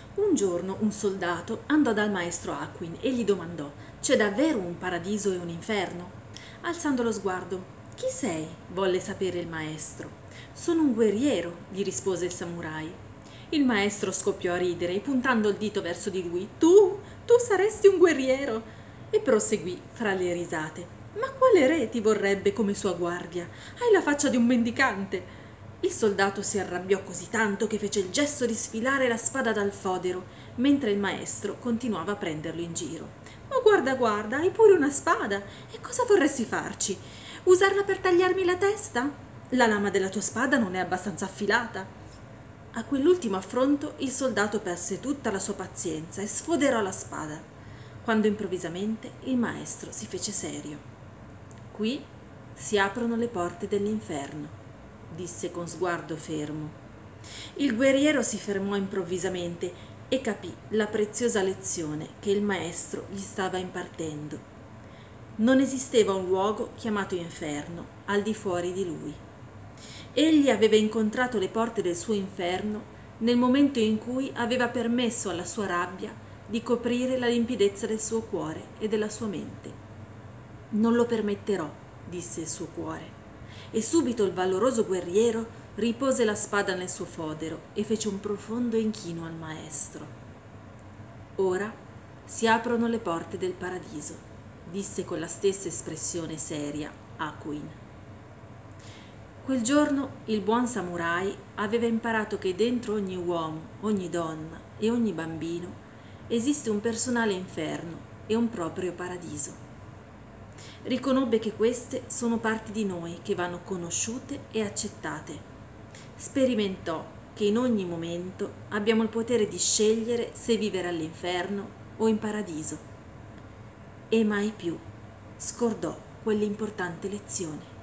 Un giorno un soldato andò dal maestro Aquin e gli domandò: «C'è davvero un paradiso e un inferno?» Alzando lo sguardo: «Chi sei?» volle sapere il maestro. «Sono un guerriero», gli rispose il samurai. Il maestro scoppiò a ridere e puntando il dito verso di lui: Tu saresti un guerriero!» E proseguì fra le risate: «Ma quale re ti vorrebbe come sua guardia? Hai la faccia di un mendicante!» Il soldato si arrabbiò così tanto che fece il gesto di sfilare la spada dal fodero, mentre il maestro continuava a prenderlo in giro. «Ma guarda, guarda, hai pure una spada! E cosa vorresti farci? Usarla per tagliarmi la testa? La lama della tua spada non è abbastanza affilata!» A quell'ultimo affronto il soldato perse tutta la sua pazienza e sfoderò la spada, quando improvvisamente il maestro si fece serio. «Qui si aprono le porte dell'inferno», disse con sguardo fermo. Il guerriero si fermò improvvisamente e capì la preziosa lezione che il maestro gli stava impartendo. Non esisteva un luogo chiamato inferno al di fuori di lui. Egli aveva incontrato le porte del suo inferno nel momento in cui aveva permesso alla sua rabbia di coprire la limpidezza del suo cuore e della sua mente. «Non lo permetterò», disse il suo cuore. E subito il valoroso guerriero ripose la spada nel suo fodero e fece un profondo inchino al maestro. «Ora si aprono le porte del paradiso», disse con la stessa espressione seria Aquin. Quel giorno il buon samurai aveva imparato che dentro ogni uomo, ogni donna e ogni bambino esiste un personale inferno e un proprio paradiso. Riconobbe che queste sono parti di noi che vanno conosciute e accettate. Sperimentò che in ogni momento abbiamo il potere di scegliere se vivere all'inferno o in paradiso. E mai più scordò quell'importante lezione.